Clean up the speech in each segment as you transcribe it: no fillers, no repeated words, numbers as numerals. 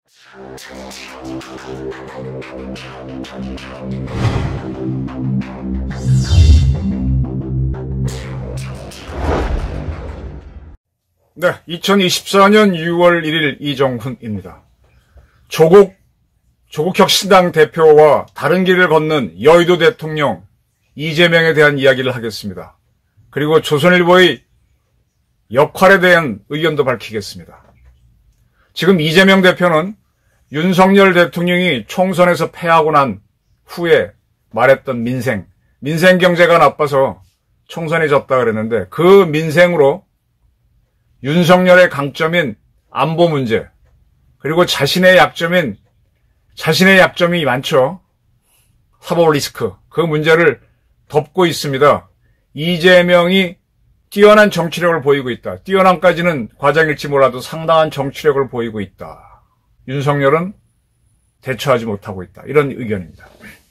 네, 2024년 6월 1일 이정훈입니다. 조국혁신당 대표와 다른 길을 걷는 여의도 대통령 이재명에 대한 이야기를 하겠습니다. 그리고 조선일보의 역할에 대한 의견도 밝히겠습니다. 지금 이재명 대표는 윤석열 대통령이 총선에서 패하고 난 후에 말했던 민생 경제가 나빠서 총선에 졌다 그랬는데, 그 민생으로 윤석열의 강점인 안보 문제, 그리고 자신의 약점이 많죠. 사법 리스크, 그 문제를 덮고 있습니다. 이재명이 뛰어난 정치력을 보이고 있다. 뛰어난까지는 과장일지 몰라도 상당한 정치력을 보이고 있다. 윤석열은 대처하지 못하고 있다. 이런 의견입니다.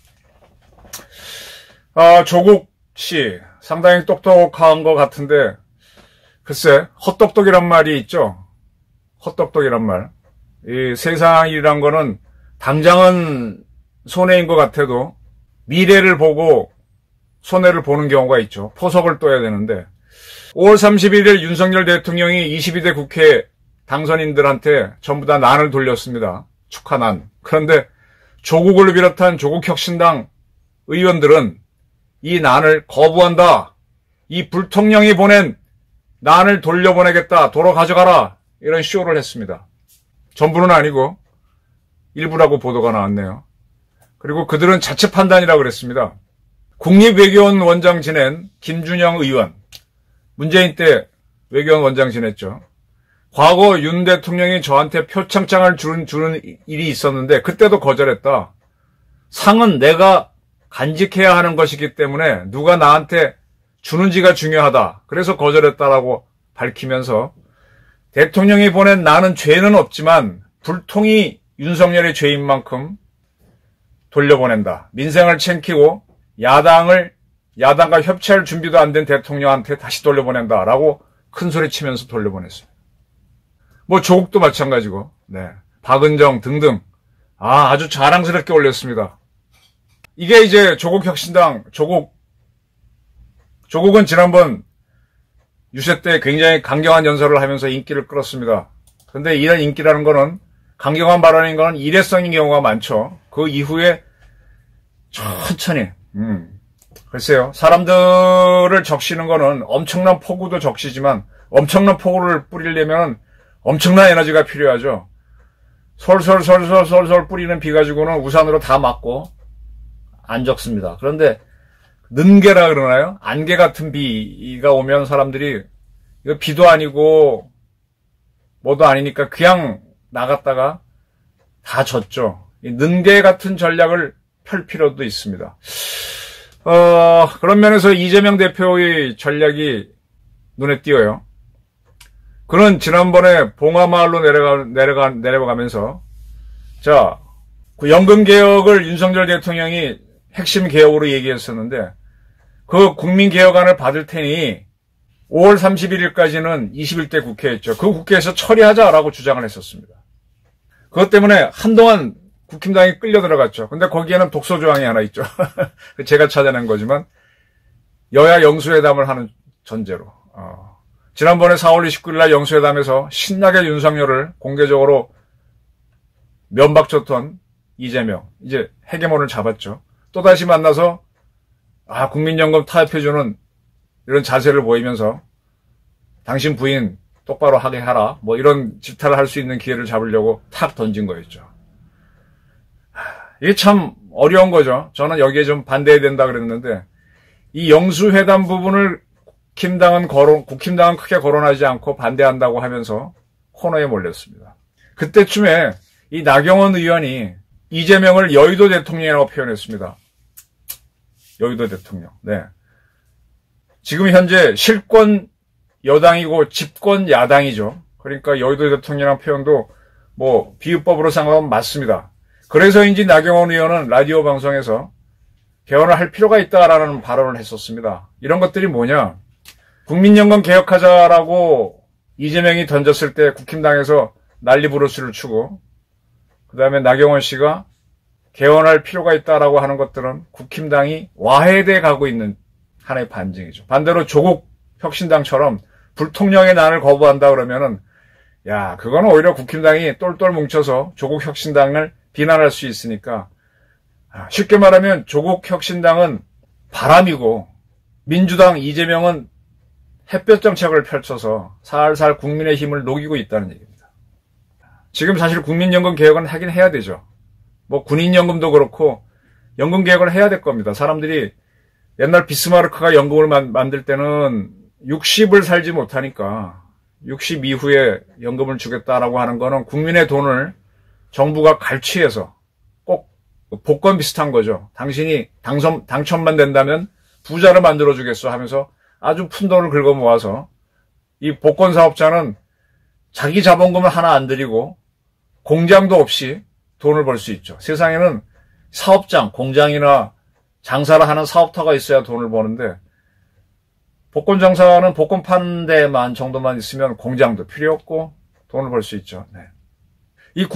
조국 씨 상당히 똑똑한 것 같은데, 글쎄, 헛똑똑이란 말이 있죠. 헛똑똑이란 말. 이 세상이란 거는 당장은 손해인 것 같아도 미래를 보고 손해를 보는 경우가 있죠. 포석을 떠야 되는데, 5월 31일 윤석열 대통령이 22대 국회 당선인들한테 전부 다 난을 돌렸습니다. 축하난. 그런데 조국을 비롯한 조국혁신당 의원들은 이 난을 거부한다. 이 불통령이 보낸 난을 돌려보내겠다. 도로 가져가라. 이런 쇼를 했습니다. 전부는 아니고 일부라고 보도가 나왔네요. 그리고 그들은 자체 판단이라고 그랬습니다. 국립외교원 원장 지낸 김준영 의원, 문재인 때 외교원 원장 지냈죠. 과거 윤 대통령이 저한테 표창장을 주는 일이 있었는데 그때도 거절했다. 상은 내가 간직해야 하는 것이기 때문에 누가 나한테 주는지가 중요하다. 그래서 거절했다라고 밝히면서, 대통령이 보낸 나는 죄는 없지만 불통이 윤석열의 죄인 만큼 돌려보낸다. 민생을 챙기고 야당과 협치할 준비도 안 된 대통령한테 다시 돌려보낸다라고 큰 소리 치면서 돌려보냈어요. 뭐 조국도 마찬가지고, 네, 박은정 등등 아주 자랑스럽게 올렸습니다. 이게 이제 조국혁신당 조국은 지난번 유세 때 굉장히 강경한 연설을 하면서 인기를 끌었습니다. 그런데 이런 인기라는 거는, 강경한 발언인 거는 일회성인 경우가 많죠. 그 이후에 천천히, 글쎄요. 사람들을 적시는 거는 엄청난 폭우도 적시지만, 엄청난 폭우를 뿌리려면 엄청난 에너지가 필요하죠. 솔솔 뿌리는 비 가지고는 우산으로 다 막고 안 적습니다. 그런데 는개라 그러나요? 안개 같은 비가 오면 사람들이 이거 비도 아니고 뭐도 아니니까 그냥 나갔다가 다 젖죠. 이 는개 같은 전략을 펼 필요도 있습니다. 그런 면에서 이재명 대표의 전략이 눈에 띄어요. 그는 지난번에 봉화마을로 내려가면서, 자, 그 연금 개혁을 윤석열 대통령이 핵심 개혁으로 얘기했었는데, 그 국민개혁안을 받을 테니 5월 31일까지는 21대 국회였죠. 그 국회에서 처리하자라고 주장을 했었습니다. 그것 때문에 한동안 국힘당이 끌려 들어갔죠. 근데 거기에는 독소 조항이 하나 있죠. 제가 찾아낸 거지만, 여야 영수회담을 하는 전제로. 지난번에 4월 29일 날 영수회담에서 신나게 윤석열을 공개적으로 면박쳤던 이재명, 이제 헤게몬을 잡았죠. 또다시 만나서 국민연금 타협해주는 이런 자세를 보이면서 당신 부인 똑바로 하게 하라, 뭐 이런 질타를 할 수 있는 기회를 잡으려고 탁 던진 거였죠. 이게 참 어려운 거죠. 저는 여기에 좀 반대해야 된다 그랬는데, 이 영수회담 부분을 국힘당은 크게 거론하지 않고 반대한다고 하면서 코너에 몰렸습니다. 그때쯤에 이 나경원 의원이 이재명을 여의도 대통령이라고 표현했습니다. 여의도 대통령. 네. 지금 현재 실권 여당이고 집권 야당이죠. 그러니까 여의도 대통령이라는 표현도 뭐 비유법으로 생각하면 맞습니다. 그래서인지 나경원 의원은 라디오 방송에서 개헌을 할 필요가 있다라는 발언을 했었습니다. 이런 것들이 뭐냐? 국민연금 개혁하자라고 이재명이 던졌을 때 국힘당에서 난리 부르스를 추고, 그 다음에 나경원 씨가 개헌할 필요가 있다라고 하는 것들은 국힘당이 와해돼 가고 있는 하나의 반증이죠. 반대로 조국 혁신당처럼 불통령의 난을 거부한다 그러면은 야, 그거는 오히려 국힘당이 똘똘 뭉쳐서 조국 혁신당을 비난할 수 있으니까 쉽게 말하면 조국 혁신당은 바람이고 민주당 이재명은 햇볕 정책을 펼쳐서 살살 국민의 힘을 녹이고 있다는 얘기입니다. 지금 사실 국민연금 개혁은 하긴 해야 되죠. 뭐 군인연금도 그렇고 연금 개혁을 해야 될 겁니다. 사람들이 옛날 비스마르크가 연금을 만들 때는 60을 살지 못하니까 60 이후에 연금을 주겠다라고 하는 거는 국민의 돈을 정부가 갈취해서 꼭 복권 비슷한 거죠. 당신이 당첨만 된다면 부자를 만들어주겠어 하면서 아주 푼 돈을 긁어 모아서 이 복권 사업자는 자기 자본금을 하나 안 들이고 공장도 없이 돈을 벌 수 있죠. 세상에는 사업장, 공장이나 장사를 하는 사업터가 있어야 돈을 버는데 복권 장사는 복권 파는 데만 정도만 있으면 공장도 필요 없고 돈을 벌 수 있죠. 네. 이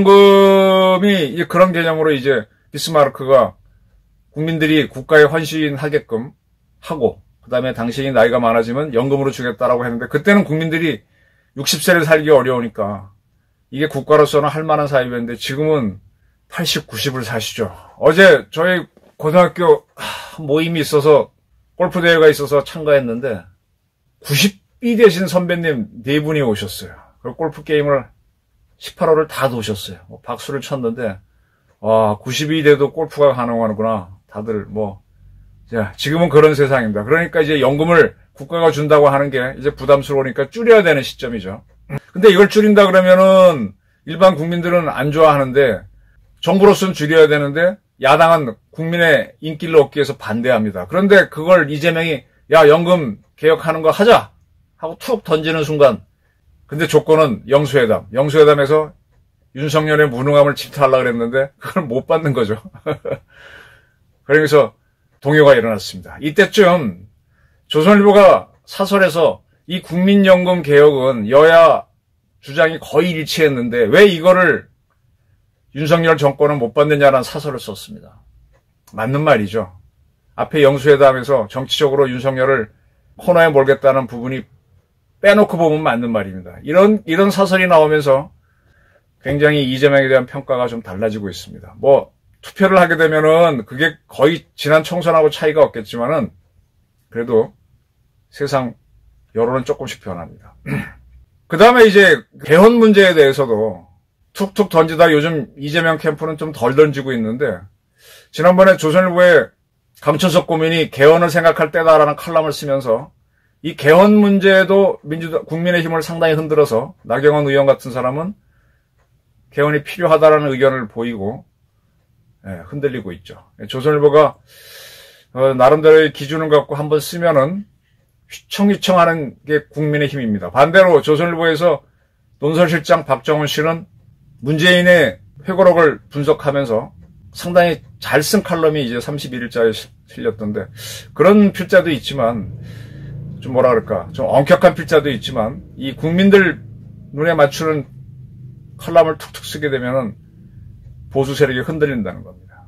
국민연금이 이제 그런 개념으로 이제 비스마르크가 국민들이 국가에 헌신하게끔 하고 그다음에 당신이 나이가 많아지면 연금으로 주겠다라고 했는데 그때는 국민들이 60세를 살기 어려우니까 이게 국가로서는 할 만한 사업이었는데 지금은 80, 90을 사시죠. 어제 저희 고등학교 모임이 있어서 골프 대회가 있어서 참가했는데 90이 되신 선배님 4분이 오셨어요. 그리고 골프 게임을 18홀을 다 도셨어요. 박수를 쳤는데 와 90이 돼도 골프가 가능하구나. 다들 뭐 자, 지금은 그런 세상입니다. 그러니까 이제 연금을 국가가 준다고 하는 게 이제 부담스러우니까 줄여야 되는 시점이죠. 근데 이걸 줄인다 그러면은 일반 국민들은 안 좋아하는데 정부로서는 줄여야 되는데 야당은 국민의 인기를 얻기 위해서 반대합니다. 그런데 그걸 이재명이 야 연금 개혁하는 거 하자 하고 툭 던지는 순간 근데 조건은 영수회담. 영수회담에서 윤석열의 무능함을 질타하려고 그랬는데 그걸 못 받는 거죠. 그러면서 동요가 일어났습니다. 이때쯤 조선일보가 사설에서 이 국민연금 개혁은 여야 주장이 거의 일치했는데 왜 이거를 윤석열 정권은 못 받느냐라는 사설을 썼습니다. 맞는 말이죠. 앞에 영수회담에서 정치적으로 윤석열을 코너에 몰겠다는 부분이 빼놓고 보면 맞는 말입니다. 이런 사설이 나오면서 굉장히 이재명에 대한 평가가 좀 달라지고 있습니다. 뭐 투표를 하게 되면은 그게 거의 지난 총선하고 차이가 없겠지만은 그래도 세상 여론은 조금씩 변합니다. 그 다음에 이제 개헌 문제에 대해서도 툭툭 던지다 요즘 이재명 캠프는 좀 덜 던지고 있는데 지난번에 조선일보에 강천석 고민이 개헌을 생각할 때다라는 칼럼을 쓰면서 이 개헌 문제도 국민의힘을 상당히 흔들어서 나경원 의원 같은 사람은 개헌이 필요하다라는 의견을 보이고 흔들리고 있죠. 조선일보가 나름대로의 기준을 갖고 한번 쓰면은 휘청휘청하는 게 국민의힘입니다. 반대로 조선일보에서 논설실장 박정훈 씨는 문재인의 회고록을 분석하면서 상당히 잘 쓴 칼럼이 이제 31일자에 실렸던데 그런 필자도 있지만 좀 뭐라 그럴까 좀 엄격한 필자도 있지만 이 국민들 눈에 맞추는 칼럼을 툭툭 쓰게 되면은 보수 세력이 흔들린다는 겁니다.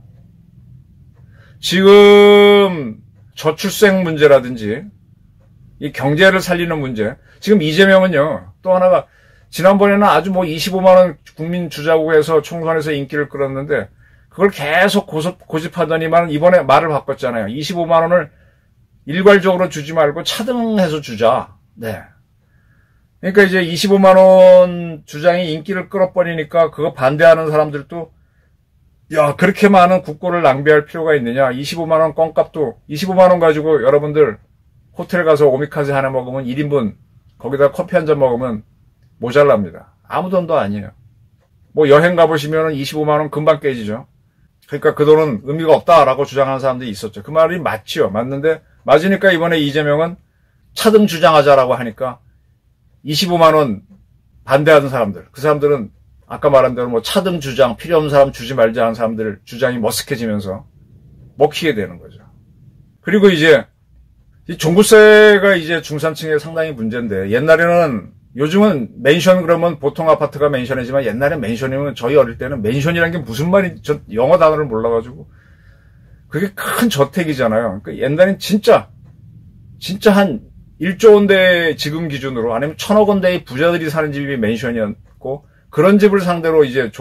지금 저출생 문제라든지 이 경제를 살리는 문제 지금 이재명은요 또 하나가 지난번에는 아주 뭐 25만원 국민 주자고 해서 총선에서 인기를 끌었는데 그걸 계속 고집하더니만 이번에 말을 바꿨잖아요. 25만원을 일괄적으로 주지 말고 차등해서 주자. 네. 그러니까 이제 25만원 주장이 인기를 끌어버리니까 그거 반대하는 사람들도 야 그렇게 많은 국고를 낭비할 필요가 있느냐. 25만원 껌값도 25만원 가지고 여러분들 호텔 가서 오미카세 하나 먹으면 1인분 거기다 커피 한 잔 먹으면 모자랍니다. 아무 돈도 아니에요. 뭐 여행 가보시면 25만원 금방 깨지죠. 그러니까 그 돈은 의미가 없다라고 주장하는 사람들이 있었죠. 그 말이 맞지요. 맞는데 맞으니까 이번에 이재명은 차등 주장하자라고 하니까 25만원 반대하는 사람들 그 사람들은 아까 말한 대로 뭐 차등 주장 필요 없는 사람 주지 말자 하는 사람들 주장이 머쓱해지면서 먹히게 되는 거죠. 그리고 이제 이 종부세가 이제 중산층에 상당히 문제인데 옛날에는 요즘은 맨션 그러면 보통 아파트가 맨션이지만 옛날엔 맨션이면 저희 어릴 때는 맨션이라는 게 무슨 말인지 저 영어 단어를 몰라가지고 그게 큰 저택이잖아요. 그러니까 옛날엔 진짜 한 1조 원대 지금 기준으로 아니면 1,000억 원대의 부자들이 사는 집이 맨션이었고 그런 집을 상대로 이제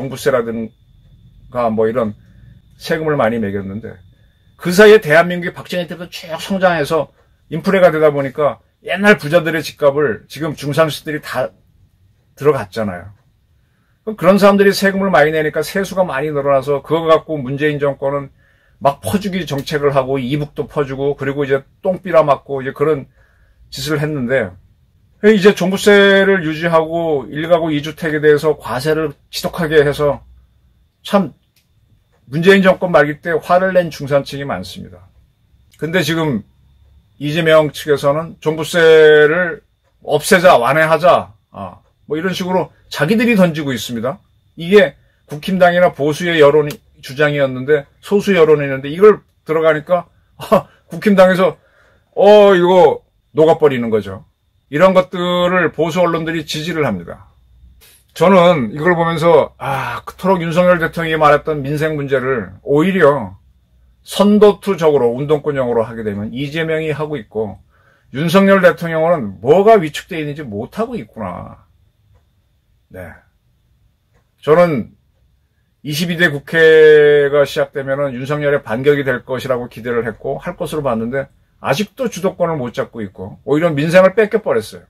종부세라든가 뭐 이런 세금을 많이 매겼는데 그 사이에 대한민국이 박정희 때부터 쭉 성장해서 인플레가 되다 보니까 옛날 부자들의 집값을 지금 중산층들이 다 들어갔잖아요. 그런 사람들이 세금을 많이 내니까 세수가 많이 늘어나서 그거 갖고 문재인 정권은 막 퍼주기 정책을 하고 이북도 퍼주고 그리고 이제 똥비라 맞고 이제 그런 짓을 했는데 이제 종부세를 유지하고 1가구 2주택에 대해서 과세를 지독하게 해서 참 문재인 정권 말기 때 화를 낸 중산층이 많습니다. 근데 지금 이재명 측에서는 종부세를 없애자, 완화하자, 뭐 이런 식으로 자기들이 던지고 있습니다. 이게 국힘당이나 보수의 주장이었는데, 소수 여론이었는데, 이걸 들어가니까, 국힘당에서, 이거 녹아버리는 거죠. 이런 것들을 보수 언론들이 지지를 합니다. 저는 이걸 보면서, 그토록 윤석열 대통령이 말했던 민생 문제를 오히려 선도투적으로 운동권용으로 하게 되면 이재명이 하고 있고 윤석열 대통령은 뭐가 위축되어 있는지 못하고 있구나. 네. 저는 22대 국회가 시작되면 윤석열의 반격이 될 것이라고 기대를 했고 할 것으로 봤는데 아직도 주도권을 못 잡고 있고 오히려 민생을 뺏겨버렸어요.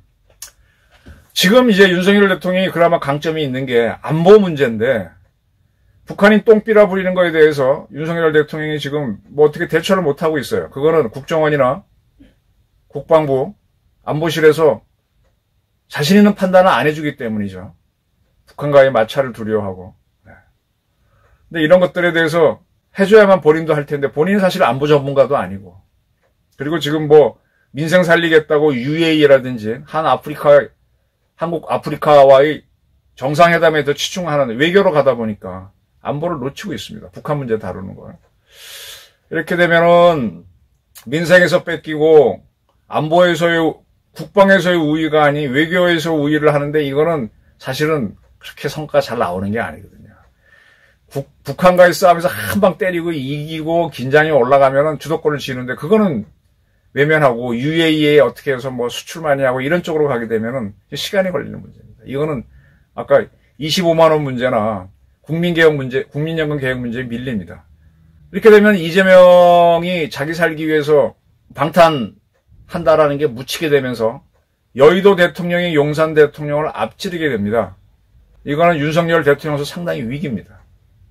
지금 이제 윤석열 대통령이 그나마 강점이 있는 게 안보 문제인데 북한이 똥비라 부리는 거에 대해서 윤석열 대통령이 지금 뭐 어떻게 대처를 못하고 있어요. 그거는 국정원이나 국방부, 안보실에서 자신 있는 판단을 안 해주기 때문이죠. 북한과의 마찰을 두려워하고. 네. 근데 이런 것들에 대해서 해줘야만 본인도 할 텐데 본인은 사실 안보 전문가도 아니고. 그리고 지금 뭐 민생 살리겠다고 UAE라든지 한국 아프리카와의 정상회담에 더 치중하는 외교로 가다 보니까 안보를 놓치고 있습니다. 북한 문제 다루는 걸. 이렇게 되면은 민생에서 뺏기고 안보에서의 국방에서의 우위가 아닌 외교에서 우위를 하는데 이거는 사실은 그렇게 성과가 잘 나오는 게 아니거든요. 북한과의 싸움에서 한 방 때리고 이기고 긴장이 올라가면은 주도권을 쥐는데 그거는 외면하고 UAE에 어떻게 해서 뭐 수출 많이 하고 이런 쪽으로 가게 되면은 시간이 걸리는 문제입니다. 이거는 아까 25만 원 문제나 국민연금 개혁 문제에 밀립니다. 이렇게 되면 이재명이 자기 살기 위해서 방탄한다라는 게 묻히게 되면서 여의도 대통령이 용산 대통령을 앞지르게 됩니다. 이거는 윤석열 대통령으로서 상당히 위기입니다.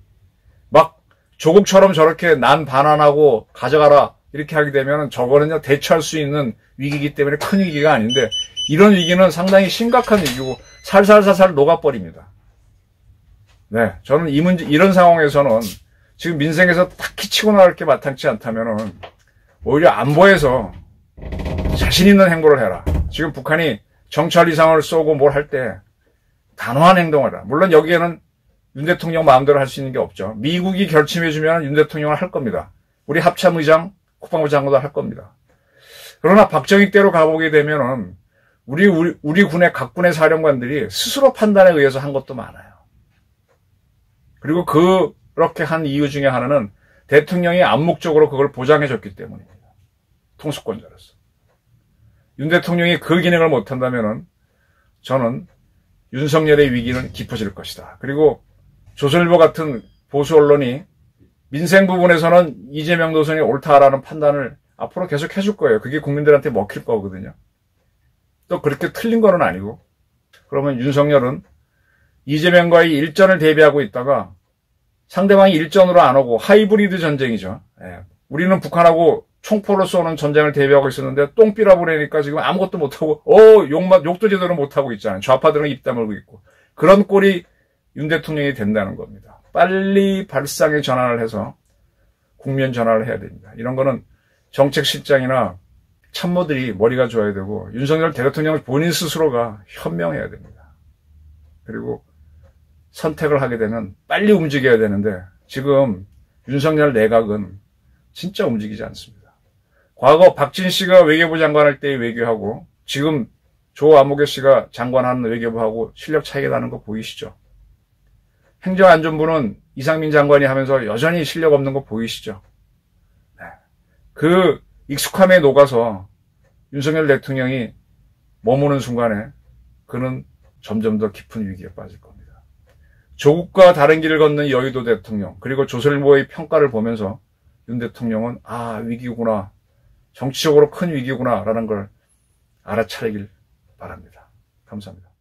막 조국처럼 저렇게 난 반환하고 가져가라 이렇게 하게 되면 저거는요 대처할 수 있는 위기이기 때문에 큰 위기가 아닌데 이런 위기는 상당히 심각한 위기고 살살살살 녹아버립니다. 네, 저는 이런 상황에서는 지금 민생에서 딱히 치고 나갈 게 마땅치 않다면은 오히려 안보에서 자신 있는 행보를 해라. 지금 북한이 정찰 이상을 쏘고 뭘 할 때 단호한 행동을 해라. 물론 여기에는 윤 대통령 마음대로 할 수 있는 게 없죠. 미국이 결심해주면 윤 대통령을 할 겁니다. 우리 합참의장, 국방부 장관도 할 겁니다. 그러나 박정희 때로 가보게 되면은 우리 군의 각 군의 사령관들이 스스로 판단에 의해서 한 것도 많아요. 그리고 그렇게 한 이유 중에 하나는 대통령이 암묵적으로 그걸 보장해줬기 때문입니다. 통수권자로서. 윤 대통령이 그 기능을 못한다면은 저는 윤석열의 위기는 깊어질 것이다. 그리고 조선일보 같은 보수 언론이 민생 부분에서는 이재명 노선이 옳다라는 판단을 앞으로 계속 해줄 거예요. 그게 국민들한테 먹힐 거거든요. 또 그렇게 틀린 거는 아니고. 그러면 윤석열은 이재명과의 일전을 대비하고 있다가 상대방이 일전으로 안 오고 하이브리드 전쟁이죠. 예. 우리는 북한하고 총포로 쏘는 전쟁을 대비하고 있었는데 똥비라 보내니까 지금 아무것도 못하고 욕도 제대로 못하고 있잖아요. 좌파들은 입 다물고 있고. 그런 꼴이 윤 대통령이 된다는 겁니다. 빨리 발상의 전환을 해서 국면 전환을 해야 됩니다. 이런 거는 정책실장이나 참모들이 머리가 좋아야 되고 윤석열 대통령 본인 스스로가 현명해야 됩니다. 그리고 선택을 하게 되면 빨리 움직여야 되는데 지금 윤석열 내각은 진짜 움직이지 않습니다. 과거 박진 씨가 외교부 장관할 때의 외교하고 지금 조아무개 씨가 장관하는 외교부하고 실력 차이가 나는 거 보이시죠? 행정안전부는 이상민 장관이 하면서 여전히 실력 없는 거 보이시죠? 네. 그 익숙함에 녹아서 윤석열 대통령이 머무는 순간에 그는 점점 더 깊은 위기에 빠질 겁니다. 조국과 다른 길을 걷는 여의도 대통령, 그리고 조선일보의 평가를 보면서 윤 대통령은 위기구나, 정치적으로 큰 위기구나 라는 걸 알아차리길 바랍니다. 감사합니다.